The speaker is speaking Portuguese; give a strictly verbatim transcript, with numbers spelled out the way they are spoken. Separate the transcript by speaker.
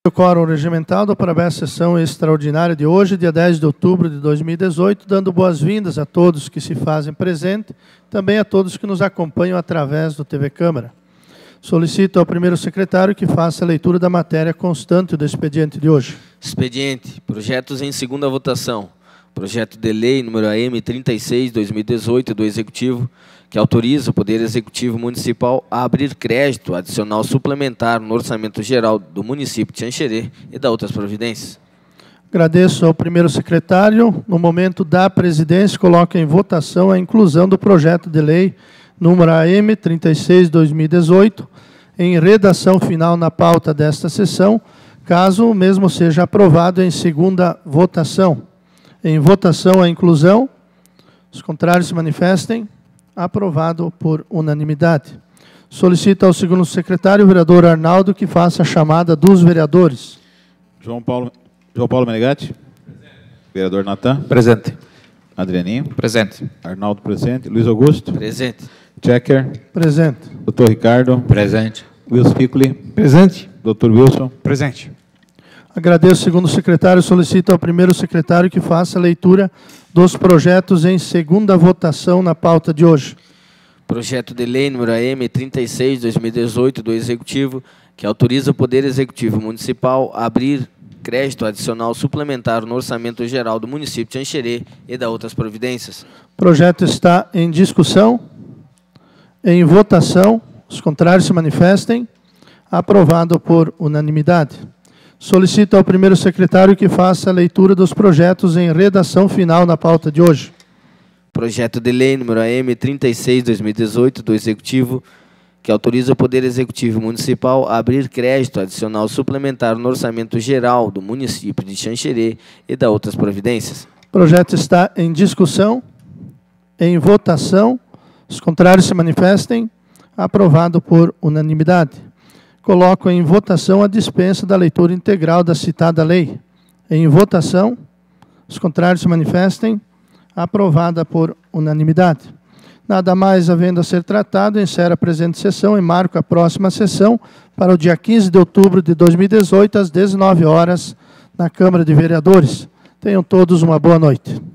Speaker 1: O quórum regimental para a sessão extraordinária de hoje, dia dez de outubro de dois mil e dezoito, dando boas-vindas a todos que se fazem presente, também a todos que nos acompanham através do T V Câmara. Solicito ao primeiro secretário que faça a leitura da matéria constante do expediente de hoje.
Speaker 2: Expediente. Projetos em segunda votação. Projeto de lei número A M trinta e seis, dois mil e dezoito, do Executivo, que autoriza o Poder Executivo Municipal a abrir crédito adicional suplementar no Orçamento Geral do município de Xanxerê e da outras providências.
Speaker 1: Agradeço ao primeiro secretário. No momento da presidência, coloco em votação a inclusão do projeto de lei número A M trinta e seis, dois mil e dezoito, em redação final na pauta desta sessão, caso o mesmo seja aprovado em segunda votação. Em votação a inclusão. Os contrários se manifestem. Aprovado por unanimidade. Solicito ao segundo secretário, o vereador Arnaldo, que faça a chamada dos vereadores.
Speaker 3: João Paulo, João Paulo Menegatti. Presente. Vereador Natan.
Speaker 4: Presente.
Speaker 3: Adrianinho.
Speaker 4: Presente.
Speaker 3: Arnaldo, presente. Luiz Augusto.
Speaker 2: Presente.
Speaker 3: Checker.
Speaker 1: Presente.
Speaker 3: Doutor Ricardo.
Speaker 4: Presente.
Speaker 3: Wilson Piccoli.
Speaker 4: Presente.
Speaker 3: Doutor Wilson.
Speaker 4: Presente.
Speaker 1: Agradeço, segundo secretário. Solicito ao primeiro secretário que faça a leitura dos projetos em segunda votação na pauta de hoje.
Speaker 2: Projeto de lei número A M trinta e seis, dois mil e dezoito, do Executivo, que autoriza o Poder Executivo Municipal a abrir crédito adicional suplementar no Orçamento Geral do município de Xanxerê e da outras providências.
Speaker 1: O projeto está em discussão, em votação. Os contrários se manifestem. Aprovado por unanimidade. Solicito ao primeiro secretário que faça a leitura dos projetos em redação final na pauta de hoje.
Speaker 2: Projeto de lei número A M trinta e seis, dois mil e dezoito, do Executivo, que autoriza o Poder Executivo Municipal a abrir crédito adicional suplementar no Orçamento Geral do município de Xanxerê e da outras providências.
Speaker 1: O projeto está em discussão, em votação. Os contrários se manifestem. Aprovado por unanimidade. Coloco em votação a dispensa da leitura integral da citada lei. Em votação, os contrários se manifestem. Aprovada por unanimidade. Nada mais havendo a ser tratado, encerro a presente sessão e marco a próxima sessão para o dia quinze de outubro de dois mil e dezoito, às dezenove horas, na Câmara de Vereadores. Tenham todos uma boa noite.